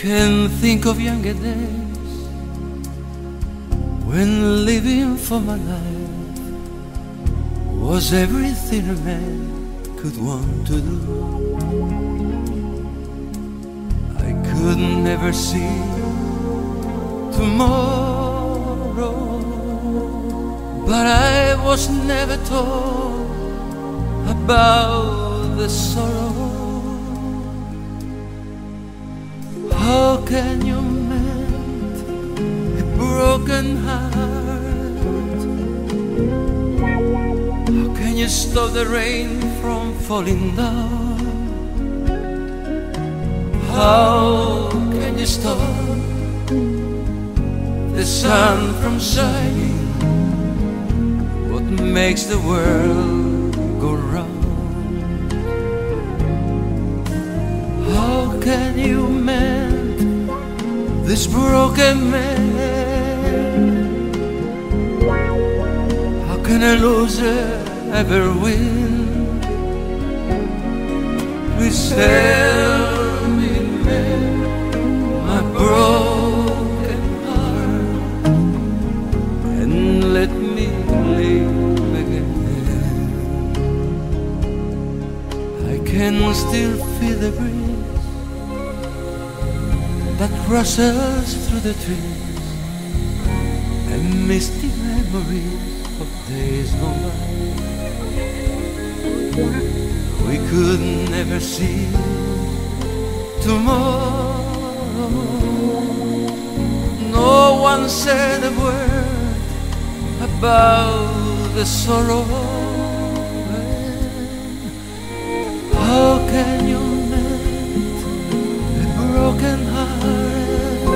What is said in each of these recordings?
can think of younger days when living for my life was everything a man could want to do. I could never see tomorrow, but I was never told about the sorrow. How can you mend a broken heart? How can you stop the rain from falling down? How can you stop the sun from shining? What makes the world go round? How can you mend this broken man? How can a loser ever win? Please help me mend my broken heart and let me live again. I can still feel the breeze that rustles through the trees and misty memories of days gone by. We could never see tomorrow. No one said a word about the sorrow. How can you mend a broken heart?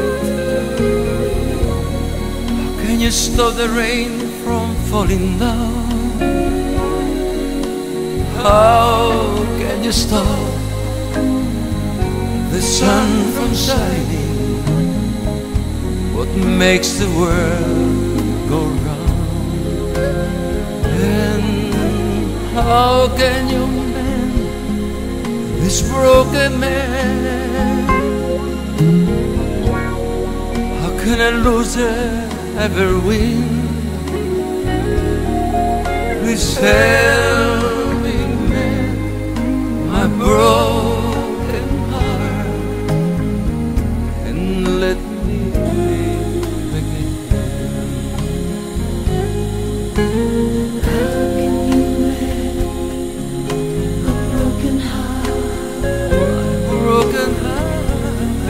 How can you stop the rain from falling down? How can you stop the sun from shining? What makes the world go round? And how can you mend this broken man? How can a loser ever win? Please help me mend my broken heart and let me live again. How can you mend a broken heart? My broken heart.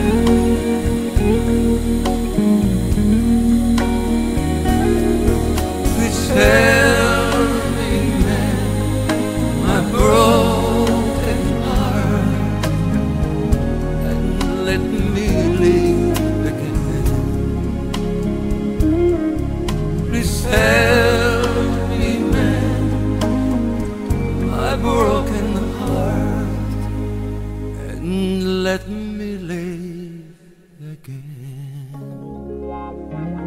Please help me mend my broken heart and let me live again. Please help me mend my broken heart and let me live again.